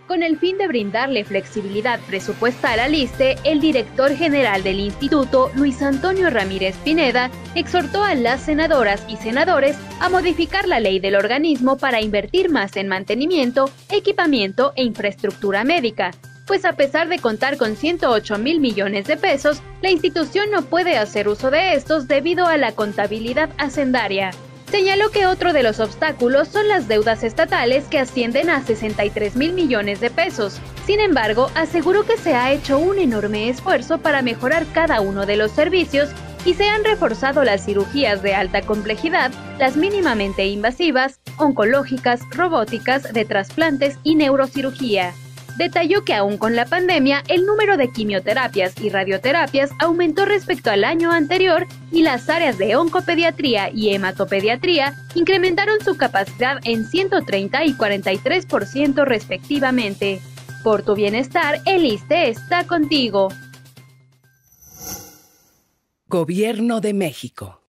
Con el fin de brindarle flexibilidad presupuestal al ISSSTE, el director general del instituto, Luis Antonio Ramírez Pineda, exhortó a las senadoras y senadores a modificar la ley del organismo para invertir más en mantenimiento, equipamiento e infraestructura médica, pues a pesar de contar con 108,000 millones de pesos, la institución no puede hacer uso de estos debido a la contabilidad hacendaria. Señaló que otro de los obstáculos son las deudas estatales que ascienden a 63,000 millones de pesos. Sin embargo, aseguró que se ha hecho un enorme esfuerzo para mejorar cada uno de los servicios y se han reforzado las cirugías de alta complejidad, las mínimamente invasivas, oncológicas, robóticas, de trasplantes y neurocirugía. Detalló que aún con la pandemia, el número de quimioterapias y radioterapias aumentó respecto al año anterior y las áreas de oncopediatría y hematopediatría incrementaron su capacidad en 130 y 43% respectivamente. Por tu bienestar, el ISSSTE está contigo. Gobierno de México.